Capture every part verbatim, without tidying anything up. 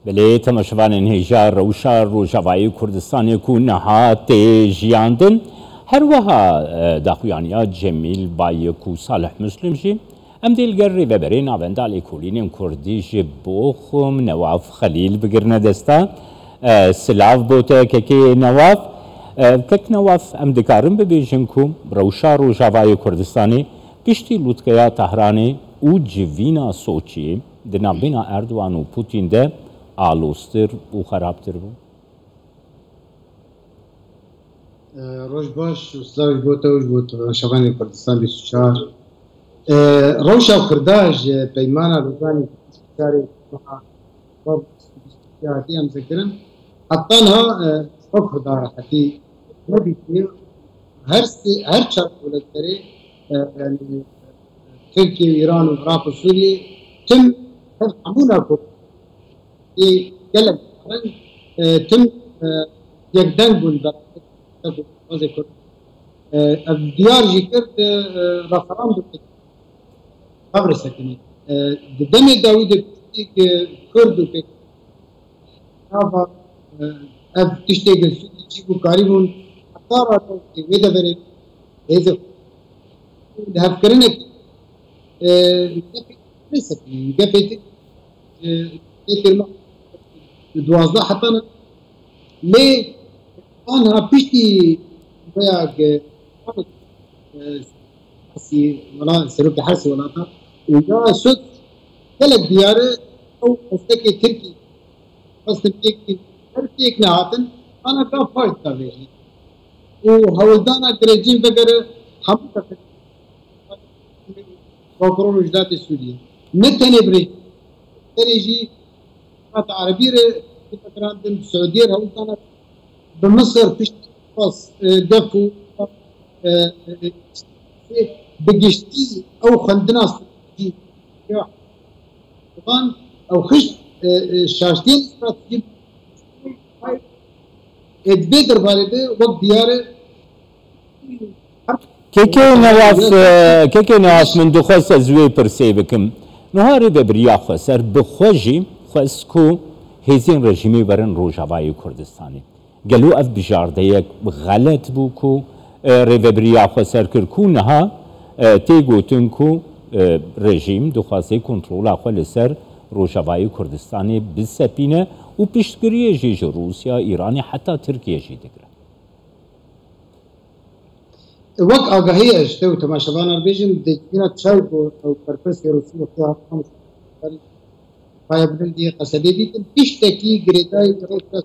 بله تماشاوان هجار روشا روجاوایی کردستان کو نهات جیاندن هر وها داخویانیا جمیل بایکو صالح مسلم جی ام دیلگر ری ببرین آوندال کولین کردی جی بوخم نواف خلیل بگرنه دستا سلاف بوته که نواف تک نواف ام دکارم ببیجن کو روشا روجاوایی کردستانی پشتی لوتکیا تهرانی او جوینا سوچی دنابینا اردوان و پوتین ده آلوستر و خرابتر بود؟ روش باش و سلاوش بوده وش بود شبان کردستان بیست و چهار روشا و کرداج پیمانا روزانی کاری باب سیاحتی هم ذکرن حتی ها وقف داره حتی نبی که هر سی هر چهار دولت داره ترکیه و ایران و عراق و سوریه تم همونا کرد گلک تم یک دنگ بود بازی کرد دیار جی کرد رفرندوم خبر سکنی دمی داوود که کرد و که نافا اف تشتی گل سودی چی بو کاری بون حتی را که ویده بره هیزه هف کرنه که گفت سکنی گفت ترما دوازده حتی نه لی آنها پیشتی باید حسی ولا سروک حسی ولا تا وجا شد کلک دیاره او استک ترکی استک ترکی ترکی ایک نهاتن آنها کا فایت کرده و هولدانا رژیم وغیره هم کرده باکرون وجدات سوریه نتنی بري تريجي عربي فكران السعوديه هولدانا بمصر فيش خاص دفو بقشتي او خندنا استراتيجي طبعا او خش شاشتين استراتيجي ادبيدر بالده وقت دياره كيكي نواف كيكي نواف من دخوس زوي برسي بكم نهاري ببريا خسر بخوجي خسكو هزين رژیمی برن روجاوای کردستانی گلو اف بجاردهیک غلط بو کو ریوبریا خسر کر کو نها تی گوتن کو رژیم دخواسته کنترل اخوال سر روجاوای کردستانی بسپینه و پیشگیری جیج روسیا ایرانی حتی ترکیه جی دگره وقت آگاهی اشته و تماشاوان البیجن دیگه چای بو او پرپس روسی وقتی هم پای بلندی قصدی دیدن پیشتکی گریدای روس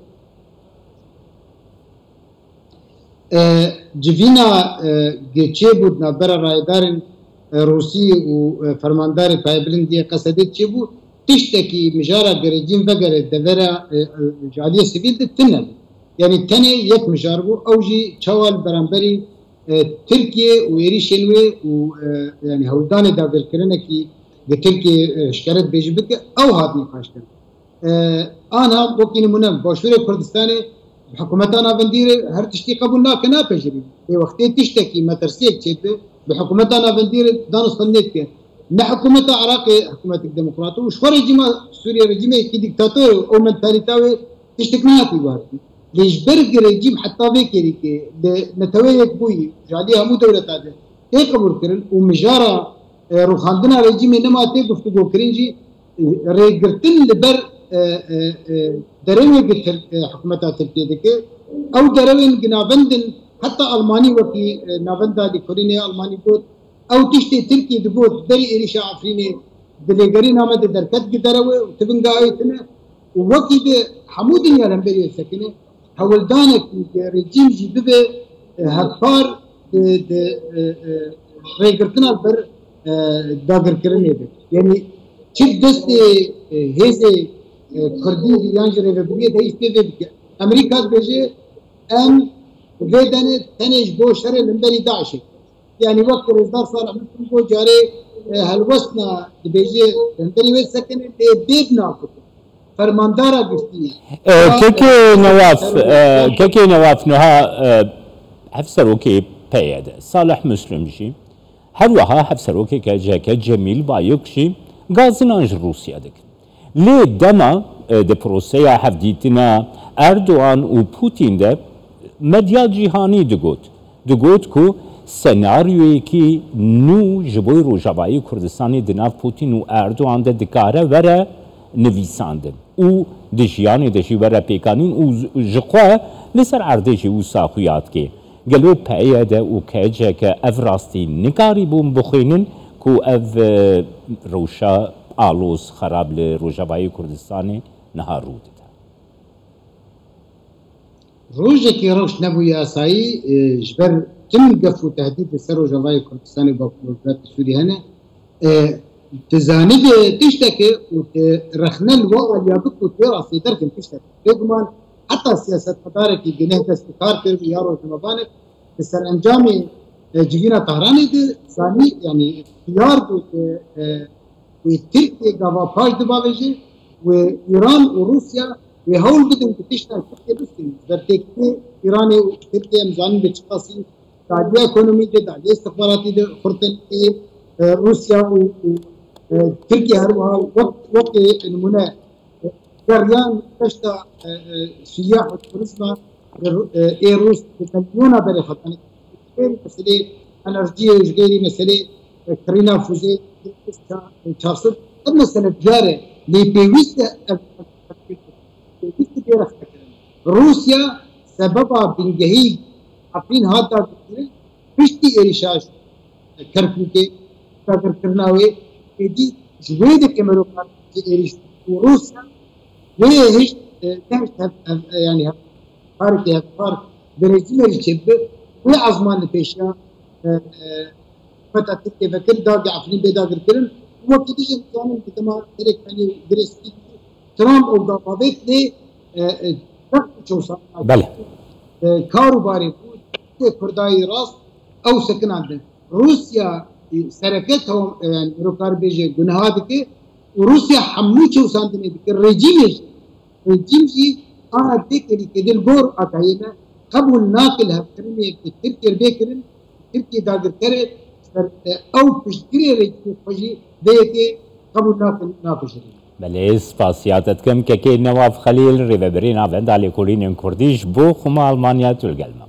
جوینا گچه بود نبرا رایدارن روسی و فرماندار پای بلندی قصدی چه بود پیشتکی مجارا گریجین وگره دورا جاليه سیویل تنن یعنی تنه یک مجار بو اوجی چوال برانبری ترکیه و ایریشنوی و یعنی هودان داور کرنه کی ترکیه شکایت بیجی بکه او هات نقاش کرد آنها وکی نمونه باشور کردستان حکومتانا بندیر هر تشتی قبول ناکه ناپیجری به وقتی تشتکی مترسیک چید به حکومتانا بندیر دانستان نیت که نه حکومت عراق حکومت دموکرات و شخور رژیم سوریه رژیم کی دیکتاتور او منتالیتاوی تشتکناتی وارد ليجبرق رژیم حتی بکری که نتوی یک بوی جالی همو دولت آده تی قبول کرن و مجارا روخاندنا رژیم نما تی گفتگو کرنجی ریگرتن لبر دروي حكومة تركيا دكي أو دروي جنابندن حتى ألماني وكي نابندا دي كورينيا ألماني بود أو تشتي تركيا دبود دري إيريشا عفريني دليغري نامة دركت كي دروي وتبنغا آيتنا ووكي دي حمودين يالهم بريو سكينة هولدانك رجيم جي ببه هكفار ريقرتنا بر داگر کرنه ده يعني چه دست هزه کردی یانجی ریوبریه ده استفاده بکه امریکا بچه ام ویدن تنش بو شر لنبری داعشه یعنی وقت رزدار صالح مسلم کو جاره هلوسنا بچه لنبری وید سکنه ده بیب ناکت فرماندارا گفتی كيكي نواف كيكي نواف نها حفسر وكي بيد صالح مسلم جي هر وها حفسر وكي كجاك جميل بايكشي غازنانج روسيا دك ليه دما د پروسەیە هەفدیتنە ئەردوان و پوتین دە مەدیا جیهانی دگوت دگوت کو سەناریۆیەکی نو ji بۆی ڕۆژاوایی کوردستانی di nav پوتین و ئەردوان دە dikare were nivîsandin û di jiyanê de jî were pêkanîn û ji xwe li ser erdê jî wisa xuyatke gelo peyê de û keceke ev rastî nikarî bûn bixwînin ku ev rewşa alos xerab li Rojavayê Kurdistanê niha rû dide. Rojekê rewş nebûye yasayî ji ber tim gef û tehdît li ser Rojavayê Kurdistanê Bakurwezareta Sûrî hene تزانید تشتکه و رخنل و الیابت و تراسی درکن تشتکه بگمان حتی سیاست مداره که گنه دست کار کرد یا رو جنوبانه سر انجام جوینا تهرانی ده زانی یعنی اختیار دو که ترکیه گاوا پاش دباویجه و ایران و روسیا و هول بدن که تشتر ترکیه بستیم در تکیه ایران و ترکیه امزانی به چقاسی دادیه اکونومی ده دادیه استخباراتی ده خورتن روسیا و تركيا هروها وقت وقت نمونه جريان كشتا سياح والتوريزم اي روس مليونه بري خطاني مسألة انرجيه وجيري مسألة كرينا فوزي تشارسل المسألة جارة اللي بيوست بيوست بيرخ روسيا سببها بنجهيج عارفين هذا بيشتي اريشاش كركوكي فاكر كرناوي دي جويدة كاميروكان إيريش وروسيا وهيش تهش يعني فارق يا فارق بريزيل الشب وعزمان البيشا فتاة تكي فكر داقي عفرين بيداقر كرن وكدي امكانهم بتما ترك يعني درستي ترامب او دابابيت لي تقو شوصان بله كارو باري بود كرداي راس او سكن عندن روسيا سرکتهم يعني روکار بیجه گناهات که روسیا حملو چوسان دنی که رژیمش رژیم جی آن دیگری که دل گور آتاینا قبول ناقل هم کرنی که ترکیه بیکرن ترکیه داگر کرد او پشتری رژیم خوشی دیگه قبول ناقل ناپشری. بله سپاسیاتت کم که که نواف خلیل ریوبرین آوند علی کولین کردیش بو خما آلمانیا تلگلم.